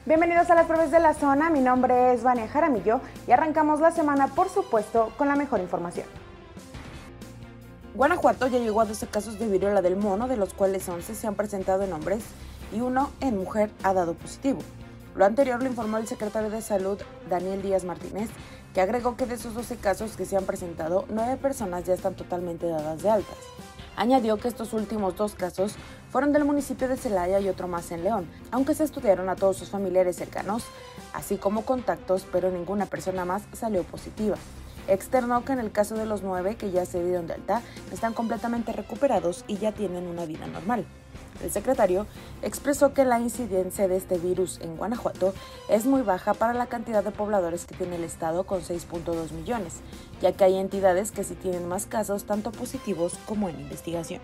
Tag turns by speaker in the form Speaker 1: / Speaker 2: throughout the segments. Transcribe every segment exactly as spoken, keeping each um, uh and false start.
Speaker 1: Bienvenidos a las breves de la zona, mi nombre es Vania Jaramillo y arrancamos la semana, por supuesto, con la mejor información.
Speaker 2: Guanajuato ya llegó a doce casos de viruela del mono, de los cuales once se han presentado en hombres y uno en mujer ha dado positivo. Lo anterior lo informó el secretario de Salud, Daniel Díaz Martínez, que agregó que de esos doce casos que se han presentado, nueve personas ya están totalmente dadas de altas. Añadió que estos últimos dos casos fueron del municipio de Celaya y otro más en León, aunque se estudiaron a todos sus familiares cercanos, así como contactos, pero ninguna persona más salió positiva. Externó que en el caso de los nueve que ya se dieron de alta, están completamente recuperados y ya tienen una vida normal. El secretario expresó que la incidencia de este virus en Guanajuato es muy baja para la cantidad de pobladores que tiene el estado, con seis punto dos millones, ya que hay entidades que sí tienen más casos, tanto positivos como en investigación.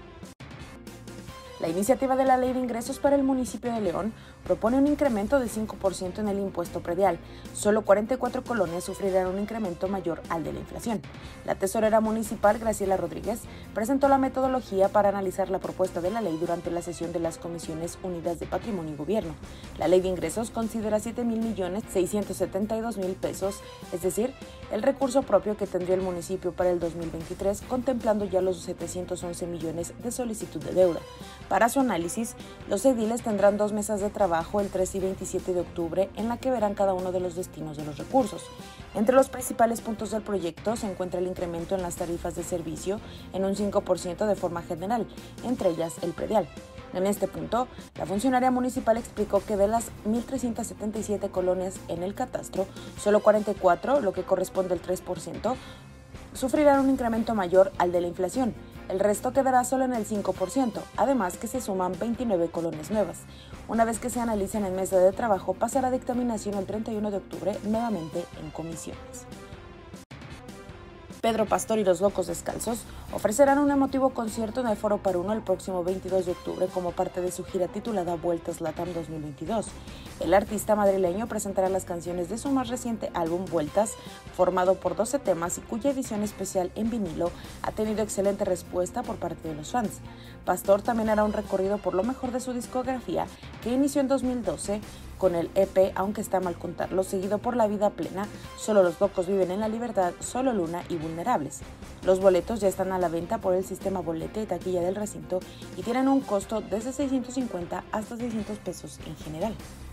Speaker 2: La iniciativa de la Ley de Ingresos para el municipio de León propone un incremento de cinco por ciento en el impuesto predial. Solo cuarenta y cuatro colonias sufrirán un incremento mayor al de la inflación. La tesorera municipal, Graciela Rodríguez, presentó la metodología para analizar la propuesta de la ley durante la sesión de las Comisiones Unidas de Patrimonio y Gobierno. La Ley de Ingresos considera siete mil millones seiscientos setenta y dos mil pesos, es decir, el recurso propio que tendría el municipio para el dos mil veintitrés, contemplando ya los setecientos once millones de solicitud de deuda. Para su análisis, los ediles tendrán dos mesas de trabajo el tres y veintisiete de octubre en la que verán cada uno de los destinos de los recursos. Entre los principales puntos del proyecto se encuentra el incremento en las tarifas de servicio en un cinco por ciento de forma general, entre ellas el predial. En este punto, la funcionaria municipal explicó que de las mil trescientas setenta y siete colonias en el catastro, solo cuarenta y cuatro, lo que corresponde al tres por ciento, sufrirán un incremento mayor al de la inflación. El resto quedará solo en el cinco por ciento, además que se suman veintinueve colonias nuevas. Una vez que se analicen en mesa de trabajo, pasará a dictaminación el treinta y uno de octubre, nuevamente en comisiones. Pedro Pastor y los Locos Descalzos ofrecerán un emotivo concierto en el Foro Paruno el próximo veintidós de octubre como parte de su gira titulada Vueltas Latam dos mil veintidós. El artista madrileño presentará las canciones de su más reciente álbum Vueltas, formado por doce temas y cuya edición especial en vinilo ha tenido excelente respuesta por parte de los fans. Pastor también hará un recorrido por lo mejor de su discografía, que inició en dos mil doce con el E P Aunque está mal contarlo, seguido por La Vida Plena, Solo los locos viven en la libertad, Solo Luna y Vulnerables. Los boletos ya están a la venta por el sistema boleta y taquilla del recinto y tienen un costo desde seiscientos cincuenta hasta seiscientos pesos en general.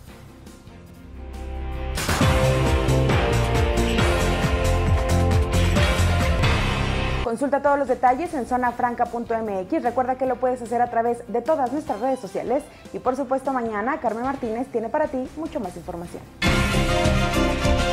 Speaker 1: Consulta todos los detalles en zona franca punto m x. Recuerda que lo puedes hacer a través de todas nuestras redes sociales y por supuesto mañana Carmen Martínez tiene para ti mucho más información.